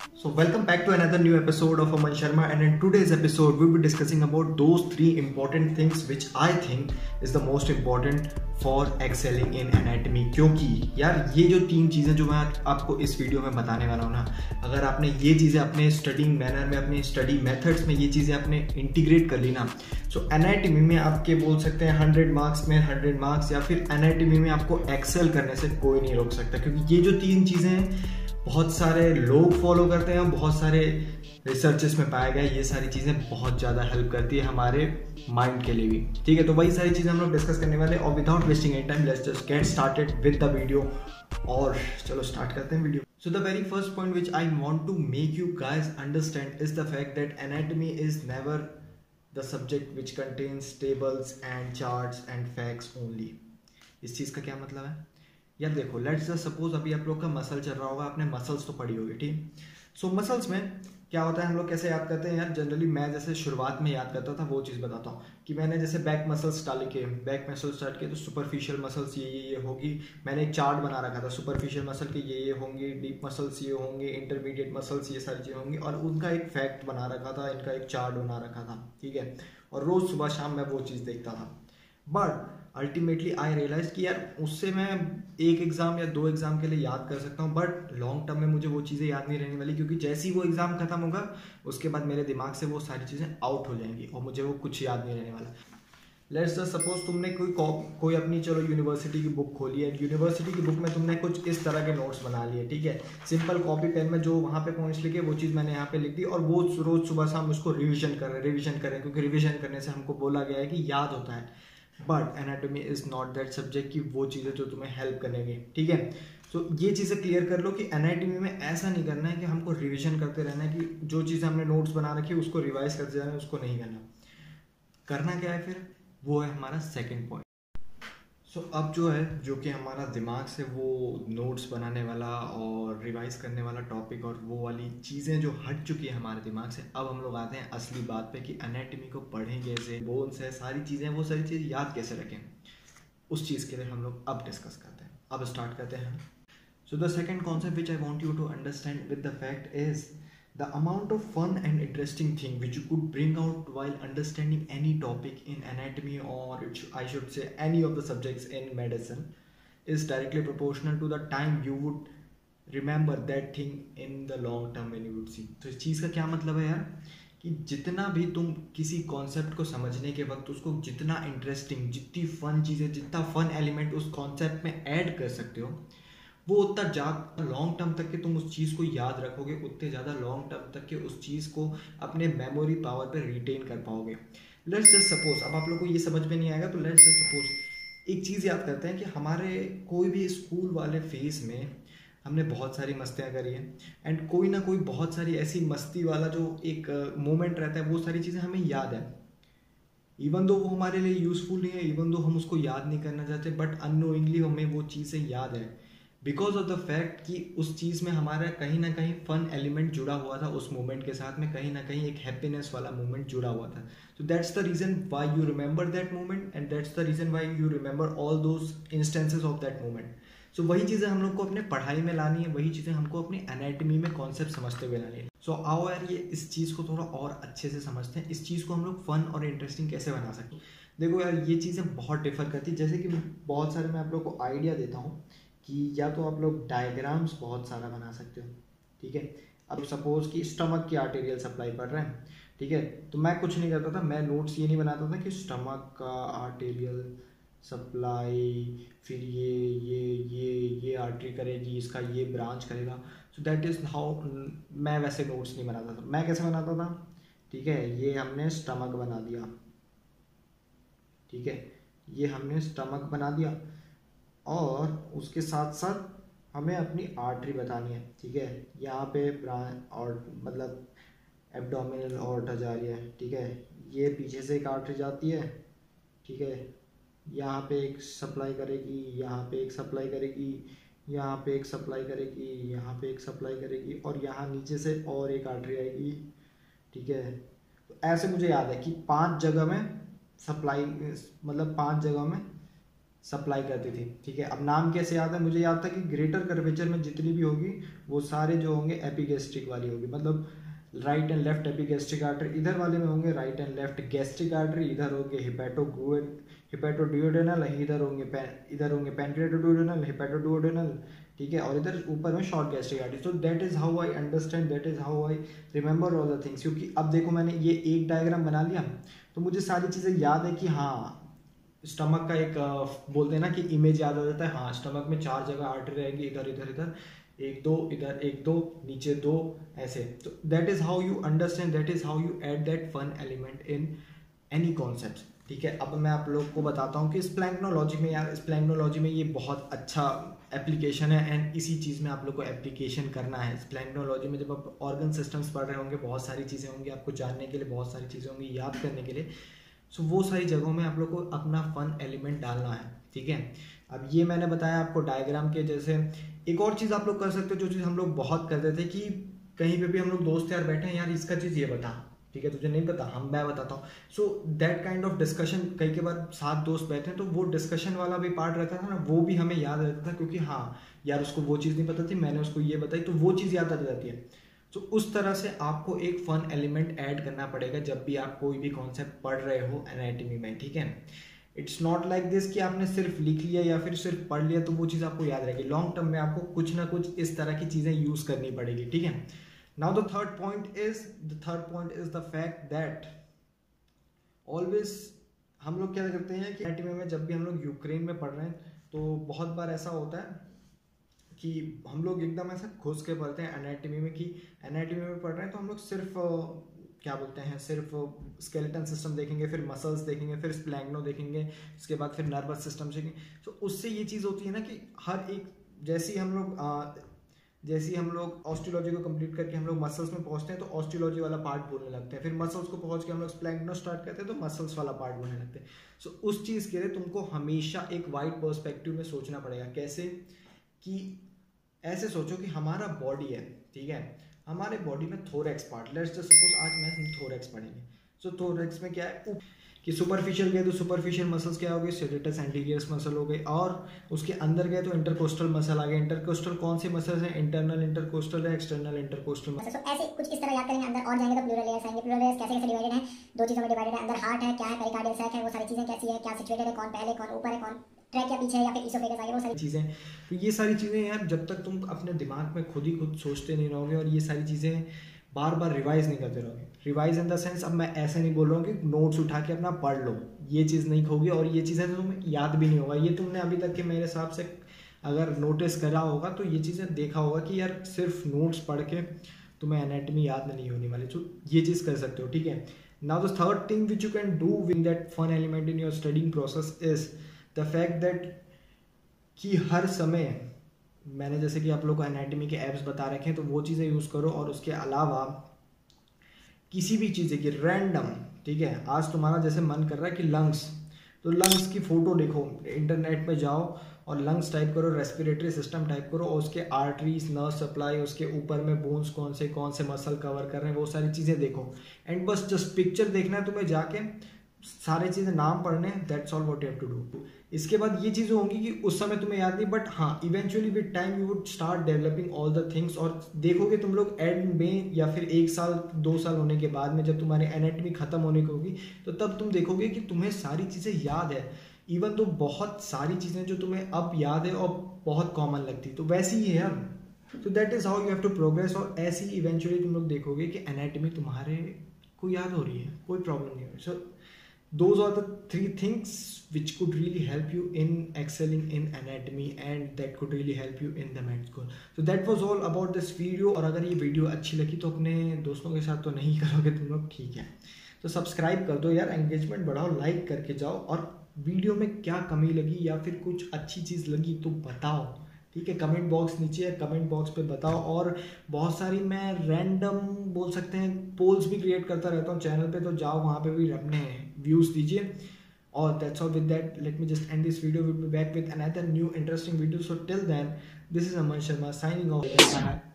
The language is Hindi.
So welcome back to another new episode of Aman Sharma, and in today's episode we'll be discussing about those three important things which I think is the most important for excelling in anatomy। क्योंकि यार ये जो तीन चीज़ें जो मैं आपको इस वीडियो में बताने वाला हूँ ना, अगर आपने ये चीज़ें अपने स्टडिंग मैनर में, अपने स्टडी मेथड्स में ये चीज़ें आपने इंटीग्रेट कर ली ना, सो एनाटमी में आपके बोल सकते हैं 100 मार्क्स में 100 मार्क्स, या फिर एनाटमी में आपको एक्सेल करने से कोई नहीं रोक सकता। क्योंकि ये जो तीन चीज़ें हैं बहुत सारे लोग फॉलो करते हैं, बहुत सारे रिसर्चेस में पाया गया ये सारी चीज़ें बहुत ज़्यादा हेल्प करती है हमारे माइंड के लिए भी। ठीक है, तो वही सारी चीज़ें हम लोग डिस्कस करने वाले, और without wasting any time let's just get started with the video. और चलो स्टार्ट करते हैं video. So the very first point which I want to make you guys understand is the fact that anatomy is never the subject which contains tables and charts and facts only. इस चीज़ का क्या मतलब है यार? देखो, लेट्स जस्ट सपोज अभी आप लोग का मसल चल रहा होगा, आपने मसल्स तो पढ़ी होगी, ठीक। सो मसल्स में क्या होता है, हम लोग कैसे याद करते हैं यार? जनरली मैं जैसे शुरुआत में याद करता था वो चीज़ बताता हूँ कि मैंने जैसे बैक मसल्स स्टार्ट किए तो सुपरफिशियल मसल्स ये होगी। मैंने एक चार्ट बना रखा था, सुपरफिशियल मसल के ये होंगे, डीप मसल्स ये होंगे, इंटरमीडिएट मसल्स ये सारी चीज़ें होंगी, और उनका एक फैक्ट बना रखा था, इनका एक चार्ट बना रखा था, ठीक है। और रोज़ सुबह शाम मैं वो चीज़ देखता था। बट अल्टीमेटली आई रियलाइज कि यार उससे मैं एक एग्ज़ाम या दो एग्ज़ाम के लिए याद कर सकता हूँ, बट लॉन्ग टर्म में मुझे वो चीज़ें याद नहीं रहने वाली। क्योंकि जैसे ही वो एग्ज़ाम खत्म होगा उसके बाद मेरे दिमाग से वो सारी चीज़ें आउट हो जाएंगी और मुझे वो कुछ याद नहीं रहने वाला। लेट्स जस्ट सपोज तुमने कोई अपनी चलो यूनिवर्सिटी की बुक खोली है, यूनिवर्सिटी की बुक में तुमने कुछ इस तरह के नोट्स बना लिए, ठीक है। सिंपल कॉपी पेन में जो वहाँ पे पॉइंट्स लिखे वो चीज़ मैंने यहाँ पे लिख दी, और वो रोज़ सुबह शाम उसको रिविजन करें क्योंकि रिविजन करने से हमको बोला गया है कि याद होता है। But anatomy is not that subject की वो चीज़ें जो तुम्हें हेल्प करेंगी, ठीक है। तो ये चीज़ें क्लियर कर लो कि एनाटॉमी में ऐसा नहीं करना है कि हमको रिवीजन करते रहना है, कि जो चीज़ें हमने नोट्स बना रखी है उसको रिवाइज करते जाना है, उसको नहीं करना क्या है फिर? वो है हमारा सेकेंड पॉइंट। सो अब जो है, जो कि हमारा दिमाग से वो नोट्स बनाने वाला और रिवाइज करने वाला टॉपिक और वो वाली चीज़ें जो हट चुकी है हमारे दिमाग से, अब हम लोग आते हैं असली बात पे कि एनाटॉमी को पढ़ें कैसे, बोन्स है, सारी चीज़ें, वो सारी चीज़ें याद कैसे रखें। उस चीज़ के लिए हम लोग अब डिस्कस करते हैं, अब स्टार्ट करते हैं। So the second concept which I want you to understand with the fact is the amount of fun and interesting thing which you could bring out while understanding any topic in anatomy, or I should say any of the subjects in medicine, is directly proportional to the time you would remember that thing in the long term when you would see। तो इस चीज़ का क्या मतलब है यार? कि जितना भी तुम किसी कॉन्सेप्ट को समझने के वक्त उसको जितना इंटरेस्टिंग, जितनी फन चीज़ें, जितना फन एलिमेंट उस कॉन्सेप्ट में ऐड कर सकते हो, वो उतना लॉन्ग टर्म तक के तुम उस चीज़ को याद रखोगे, उतने ज़्यादा लॉन्ग टर्म तक के उस चीज़ को अपने मेमोरी पावर पे रिटेन कर पाओगे। लेट्स जस्ट सपोज, अब आप लोग को ये समझ में नहीं आएगा तो लेट्स जस्ट सपोज एक चीज़ याद करते हैं कि हमारे कोई भी स्कूल वाले फेज में हमने बहुत सारी मस्तियाँ करी हैं, एंड कोई ना कोई बहुत सारी ऐसी मस्ती वाला जो एक मोमेंट रहता है, वो सारी चीज़ें हमें याद है। इवन दो वो हमारे लिए यूज़फुल नहीं है, इवन दो हम उसको याद नहीं करना चाहते, बट अननोइंगली हमें वो चीज़ें याद है बिकॉज ऑफ द फैक्ट कि उस चीज़ में हमारा कहीं ना कहीं फन एलिमेंट जुड़ा हुआ था, उस मोमेंट के साथ में कहीं ना कहीं एक हैप्पीनेस वाला मोमेंट जुड़ा हुआ था। तो that's the reason why you remember that moment, and that's the reason why you remember all those instances of that moment. So वही चीज़ें हम लोग को अपने पढ़ाई में लानी है, वही चीज़ें हमको अपनी एनाटॉमी में कॉन्सेप्ट समझते हुए लानी है। सो आओ यार, ये इस चीज़ को थोड़ा और अच्छे से समझते हैं, इस चीज़ को हम लोग फन और इंटरेस्टिंग कैसे बना सकते हैं। देखो यार, ये चीज़ें बहुत डिफर करती है, जैसे कि बहुत सारे मैं आप लोग को आइडिया देता हूँ कि या तो आप लोग डायग्राम्स बहुत सारा बना सकते हो, ठीक है। अब सपोज कि स्टमक की आर्टेरियल सप्लाई पढ़ रहे हैं, ठीक है, तो मैं कुछ नहीं करता था, मैं नोट्स ये नहीं बनाता था कि स्टमक का आर्टेरियल सप्लाई, फिर ये आर्टरी करेगी, इसका ये ब्रांच करेगा। सो दैट इज़ हाउ, मैं वैसे नोट्स नहीं बनाता था। मैं कैसे बनाता था? ठीक है, ये हमने स्टमक बना दिया, ठीक है, ये हमने स्टमक बना दिया, और उसके साथ साथ हमें अपनी आर्टरी बतानी है, ठीक है। यहाँ पे और मतलब एब्डोमिनल ऑर्टा जा रही है, ठीक है, ये पीछे से एक आर्टरी जाती है, ठीक है, यहाँ पे एक सप्लाई करेगी, यहाँ पे एक सप्लाई करेगी, यहाँ पे एक सप्लाई करेगी, यहाँ पे एक सप्लाई करेगी, और यहाँ नीचे से और एक आर्टरी आएगी, ठीक है। तो ऐसे मुझे याद है कि 5 जगह में सप्लाई, मतलब 5 जगह में सप्लाई करती थी, ठीक है। अब नाम कैसे याद है, मुझे याद था कि ग्रेटर कर्वेचर में जितनी भी होगी वो सारे जो होंगे एपिगैस्ट्रिक वाली होगी, मतलब right and left epigastric artery इधर वाले में होंगे, right and left gastric artery इधर होंगे, हिपैटोडुओडेनल इधर होंगे पैनक्रियाटोडुओडेनल, हिपैटोडुओडेनल, ठीक है, और इधर ऊपर में short gastric artery. So that is how I understand, that is how I remember all the things. क्योंकि अब देखो मैंने ये एक डायग्राम बना लिया तो मुझे सारी चीज़ें याद है कि हाँ स्टमक का एक बोलते हैं ना कि इमेज याद आ जाता है, हाँ स्टमक में 4 जगह आर्टरी रहेगी, इधर इधर इधर, 1 2 इधर 1 2 नीचे 2 ऐसे। तो that is how you understand, that is how you add that fun element in any concept, ठीक है। अब मैं आप लोग को बताता हूँ कि स्प्लैंक्नोलॉजी में, यार स्प्लैंक्नोलॉजी में ये बहुत अच्छा एप्लीकेशन है एंड इसी चीज़ में आप लोग को एप्लीकेशन करना है। स्प्लैंक्नोलॉजी में जब आप ऑर्गन सिस्टम्स पढ़ रहे होंगे बहुत सारी चीज़ें होंगी आपको जानने के लिए, बहुत सारी चीज़ें होंगी याद करने के लिए। सो वो सारी जगहों में आप लोग को अपना फन एलिमेंट डालना है, ठीक है। अब ये मैंने बताया आपको डायग्राम के जैसे। एक और चीज़ आप लोग कर सकते हो, जो चीज़ हम लोग बहुत करते थे कि कहीं पे भी हम लोग दोस्त यार बैठे हैं, यार इसका चीज़ ये बता, ठीक है, तुझे नहीं पता मैं बताता हूँ। So that kind of discussion, कई के बाद 7 दोस्त बैठे हैं तो वो डिस्कशन वाला भी पार्ट रहता था ना, वो भी हमें याद रहता था, क्योंकि हाँ यार उसको वो चीज़ नहीं पता थी, मैंने उसको ये बताई, तो वो चीज़ याद आ जाती है। तो उस तरह से आपको एक फन एलिमेंट ऐड करना पड़ेगा जब भी आप कोई भी कॉन्सेप्ट पढ़ रहे हो एनाटॉमी में, ठीक है। इट्स नॉट लाइक दिस कि आपने सिर्फ लिख लिया या फिर सिर्फ पढ़ लिया तो वो चीज़ आपको याद रहेगी। लॉन्ग टर्म में आपको कुछ ना कुछ इस तरह की चीज़ें यूज़ करनी पड़ेगी, ठीक है। Now the third point is the fact that always हम लोग क्या करते हैं कि एनाटॉमी में जब भी हम लोग यूक्रेन में पढ़ रहे हैं तो बहुत बार ऐसा होता है कि हम लोग एकदम ऐसा घुस के पढ़ते हैं एनाटॉमी में, कि एनाटॉमी में पढ़ रहे हैं तो हम लोग सिर्फ क्या बोलते हैं, सिर्फ स्केलेटन सिस्टम देखेंगे, फिर मसल्स देखेंगे, फिर स्प्लैंक्नो देखेंगे, उसके बाद फिर नर्वस सिस्टम देखेंगे। तो उससे ये चीज़ होती है ना कि हर एक जैसे ही हम लोग ऑस्टियोलॉजी को कंप्लीट करके हम लोग मसल्स में पहुंचते हैं तो ऑस्टियोलॉजी वाला पार्ट बोलने लगते हैं, फिर मसल्स को पहुंच के हम लोग स्प्लैंक्नो स्टार्ट करते हैं तो मसल्स वाला पार्ट बोलने लगते हैं। सो उस चीज़ के लिए तुमको हमेशा एक वाइड पर्सपेक्टिव में सोचना पड़ेगा। कैसे कि ऐसे सोचो कि हमारा बॉडी है, ठीक है, हमारे बॉडी में thorax part, let's just suppose आज मैं हम थोरैक्स पढ़ेंगे। सो थोरैक्स में क्या है कि सुपरफिशियल गए तो सुपरफिशियल मसल्स क्या हो गए, सेरेटस एंटीरियर्स मसल हो गए, और उसके अंदर गए तो इंटरकोस्टल मसल आ गए। इंटरकोस्टल कौन से मसल्स हैं, इंटरनल इंटरकोस्टल है, एक्सटर्नल इंटरकोस्टल मसल। ऐसे कुछ इस तरह याद करेंगे। अंदर और जाएंगे तो प्लूरल लेयर्स आएंगे। प्लूरल लेयर्स कैसे कैसे डिवाइडेड है, 2 चीजों में डिवाइडेड है। अंदर हार्ट है, क्या है, पेरिकार्डियल सैक है, वो सारी चीजें कैसी है, क्या सिचुएटेड है, कौन पहले कौन ऊपर है, कौन ट्रैक या पीछे है, या फिर इसोफेगस आगे, वो सारी चीज़ें। तो ये सारी चीज़ें यार जब तक तुम अपने दिमाग में खुद ही खुद सोचते नहीं रहोगे और ये सारी चीज़ें बार बार रिवाइज नहीं करते रहोगे, रिवाइज इन द सेंस, अब मैं ऐसे नहीं बोल रहा हूँ कि नोट्स उठा के अपना पढ़ लो, ये चीज़ नहीं होगी और ये चीज़ें तो तुम्हें याद भी नहीं होगा। ये तुमने अभी तक के मेरे हिसाब से अगर नोटिस करा होगा तो ये चीज़ें देखा होगा कि यार सिर्फ नोट्स पढ़ के तुम्हें एनाटॉमी याद नहीं होने वाली। तो ये चीज़ कर सकते हो, ठीक है। Now the third thing which you can do with that fun element in your studying process is the fact that कि हर समय मैंने जैसे कि आप लोग को एनाटॉमी के एप्स बता रखे हैं तो वो चीज़ें यूज़ करो, और उसके अलावा किसी भी चीज़ की रैंडम, ठीक है, आज तुम्हारा जैसे मन कर रहा है कि लंग्स, तो लंग्स की फ़ोटो देखो, इंटरनेट पे जाओ और लंग्स टाइप करो, रेस्पिरेटरी सिस्टम टाइप करो, और उसके आर्टरीज, नर्व सप्लाई, उसके ऊपर में बोन्स कौन से मसल कवर कर रहे हैं, वो सारी चीज़ें देखो। एंड बस जस्ट पिक्चर देखना है तुम्हें, जाके सारे चीज़ें नाम पढ़ने, that's all what you have to do. इसके बाद ये चीज़ें होंगी कि उस समय तुम्हें याद नहीं, बट हाँ eventually with time you would start developing all the things, और देखोगे तुम लोग एंड में या फिर 1 साल 2 साल होने के बाद में जब तुम्हारी एनाटॉमी खत्म होने की होगी तो तब तुम देखोगे कि तुम्हें सारी चीज़ें याद है, इवन तो बहुत सारी चीज़ें जो तुम्हें अब याद है और बहुत कॉमन लगती, तो वैसी ही है यार। तो that is how you have to progress, और ऐसे ही इवेंचुअली तुम लोग देखोगे कि एनाटॉमी तुम्हारे को याद हो रही है, कोई प्रॉब्लम नहीं हो रही। सो those are the 3 things which could really help you in excelling in anatomy, and that could really help you in the med school. So that was all about this video. और अगर ये वीडियो अच्छी लगी तो अपने दोस्तों के साथ तो नहीं करोगे तुम लोग, ठीक है, तो सब्सक्राइब कर दो यार, एंगेजमेंट बढ़ाओ, लाइक करके जाओ, और वीडियो में क्या कमी लगी या फिर कुछ अच्छी चीज़ लगी तो बताओ, ठीक है। कमेंट बॉक्स नीचे है, कमेंट बॉक्स पे बताओ। और बहुत सारी मैं रैंडम बोल सकते हैं पोल्स भी क्रिएट करता रहता हूँ चैनल पे, तो जाओ वहाँ पे भी अपने व्यूज़ दीजिए। और that's all with that, let me just end this video, will be back with another new interesting video. So till then, this is Aman Sharma signing of.